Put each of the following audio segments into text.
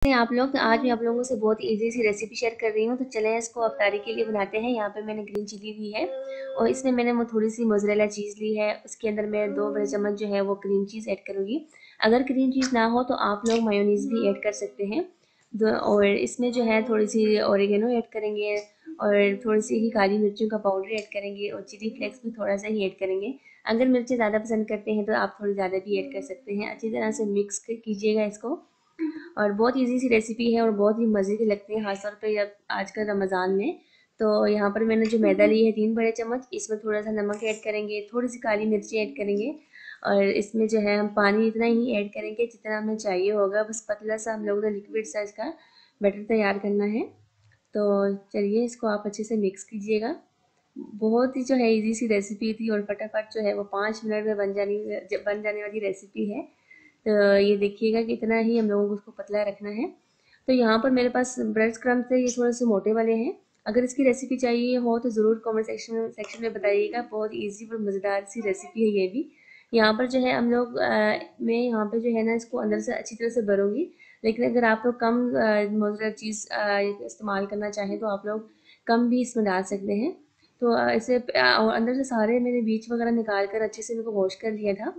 आप लोग तो आज मैं आप लोगों से बहुत इजी सी रेसिपी शेयर कर रही हूँ। तो चलें इसको अफ्तारी के लिए बनाते हैं। यहाँ पे मैंने ग्रीन चिली ली है और इसमें मैंने वो थोड़ी सी मोज़रेला चीज़ ली है। उसके अंदर मैं 2 बड़े चम्मच जो है वो क्रीम चीज़ ऐड करूँगी। अगर क्रीम चीज़ ना हो तो आप लोग मायोनीज़ भी ऐड कर सकते हैं। और इसमें जो है थोड़ी सी ऑरिगेनो ऐड करेंगे और थोड़ी सी ही काली मिर्चों का पाउडर ऐड करेंगे और चिली फ्लेक्स भी थोड़ा सा ही ऐड करेंगे। अगर मिर्चें ज़्यादा पसंद करते हैं तो आप थोड़ी ज़्यादा भी ऐड कर सकते हैं। अच्छी तरह से मिक्स कीजिएगा इसको। और बहुत इजी सी रेसिपी है और बहुत ही मज़े की लगती है, खासतौर पे जब आजकल रमज़ान में। तो यहाँ पर मैंने जो मैदा ली है 3 बड़े चम्मच, इसमें थोड़ा सा नमक ऐड करेंगे, थोड़ी सी काली मिर्ची ऐड करेंगे और इसमें जो है हम पानी इतना ही ऐड करेंगे जितना हमें चाहिए होगा। बस पतला सा हम लोगों ने लिक्विड सा इसका बैटर तैयार करना है। तो चलिए इसको आप अच्छे से मिक्स कीजिएगा। बहुत ही जो है इजी सी रेसिपी थी और फटाफट जो है वो 5 मिनट में बन जाने वाली रेसिपी है। तो ये देखिएगा कि इतना ही हम लोगों को उसको पतला रखना है। तो यहाँ पर मेरे पास ब्रेड क्रम्स थे, ये थोड़े से मोटे वाले हैं। अगर इसकी रेसिपी चाहिए हो तो ज़रूर कमेंट सेक्शन में बताइएगा। बहुत इजी और मज़ेदार सी रेसिपी है ये भी। यहाँ पर जो है हम लोग मैं यहाँ पे जो है ना इसको अंदर से अच्छी तरह से भरूँगी। लेकिन अगर आप लोग कम मोज़रेला चीज़ इस्तेमाल करना चाहें तो आप लोग कम भी इसमें डाल सकते हैं। तो इसे और अंदर से सारे मैंने बीज वगैरह निकाल कर अच्छे से इनको वॉश कर लिया था।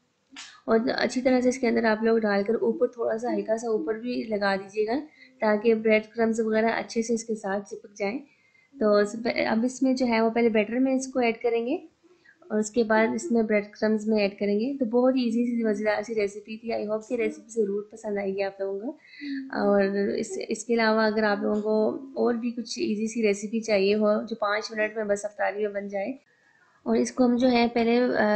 और अच्छी तरह से इसके अंदर आप लोग डालकर ऊपर थोड़ा सा हल्का सा ऊपर भी लगा दीजिएगा ताकि ब्रेड क्रम्स वगैरह अच्छे से इसके साथ चिपक जाएं। तो अब इसमें जो है वो पहले बैटर में इसको ऐड करेंगे और उसके बाद इसमें ब्रेड क्रम्स में ऐड करेंगे। तो बहुत इजी सी मज़ेदार सी रेसिपी थी। आई होप कि रेसिपी ज़रूर पसंद आएगी आप लोगों को। और इसके अलावा अगर आप लोगों को और भी कुछ इजी सी रेसिपी चाहिए हो जो 5 मिनट में बस अफ्तारी में बन जाए, और इसको हम जो है पहले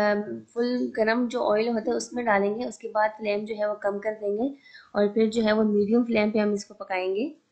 फुल गरम जो ऑयल होता है उसमें डालेंगे। उसके बाद फ्लेम जो है वो कम कर देंगे और फिर जो है वो मीडियम फ्लेम पे हम इसको पकाएंगे।